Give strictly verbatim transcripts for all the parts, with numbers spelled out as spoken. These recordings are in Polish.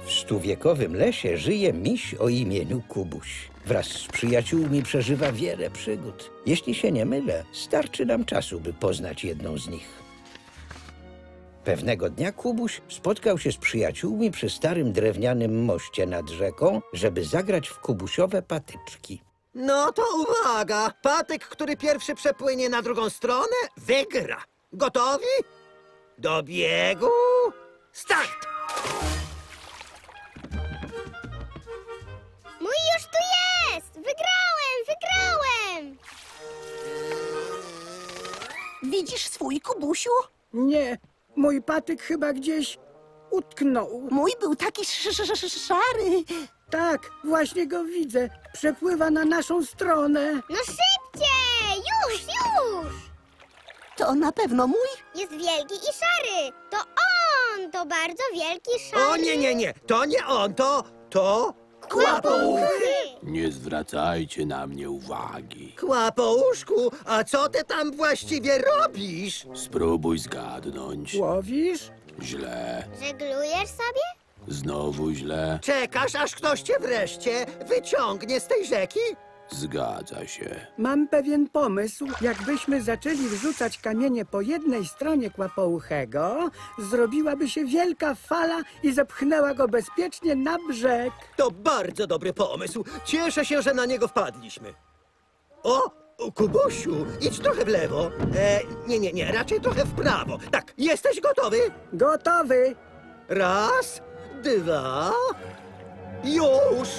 W stuwiekowym lesie żyje miś o imieniu Kubuś. Wraz z przyjaciółmi przeżywa wiele przygód. Jeśli się nie mylę, starczy nam czasu, by poznać jedną z nich. Pewnego dnia Kubuś spotkał się z przyjaciółmi przy starym drewnianym moście nad rzeką, żeby zagrać w kubusiowe patyczki. No to uwaga! Patyk, który pierwszy przepłynie na drugą stronę, wygra. Gotowi? Do biegu! Start! Mój już tu jest! Wygrałem! Wygrałem! Widzisz swój, Kubusiu? Nie, mój patyk chyba gdzieś utknął. Mój był taki sz sz sz szary. Tak, właśnie go widzę. Przepływa na naszą stronę. No szybciej! Już, już! To na pewno mój? Jest wielki i szary! To on! To bardzo wielki, szary... O nie, nie, nie! To nie on, to... to... Kłapouchy! Nie zwracajcie na mnie uwagi. Kłapouszku, a co ty tam właściwie robisz? Spróbuj zgadnąć. Łowisz? Źle. Żeglujesz sobie? Znowu źle. Czekasz, aż ktoś cię wreszcie wyciągnie z tej rzeki? Zgadza się. Mam pewien pomysł. Jakbyśmy zaczęli wrzucać kamienie po jednej stronie kłapouchego, zrobiłaby się wielka fala i zepchnęła go bezpiecznie na brzeg. To bardzo dobry pomysł. Cieszę się, że na niego wpadliśmy. O, Kubusiu, idź trochę w lewo. E, nie, nie, nie, raczej trochę w prawo. Tak, jesteś gotowy? Gotowy! Raz, dwa, już!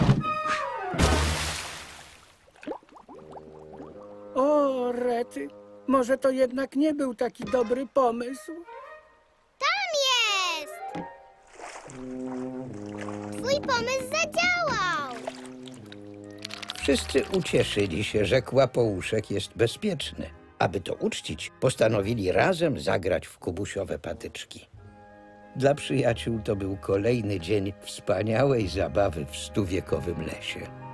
O, rety, może to jednak nie był taki dobry pomysł. Tam jest! Twój pomysł zadziałał! Wszyscy ucieszyli się, że kłapouszek jest bezpieczny. Aby to uczcić, postanowili razem zagrać w kubusiowe patyczki. Dla przyjaciół to był kolejny dzień wspaniałej zabawy w stuwiekowym lesie.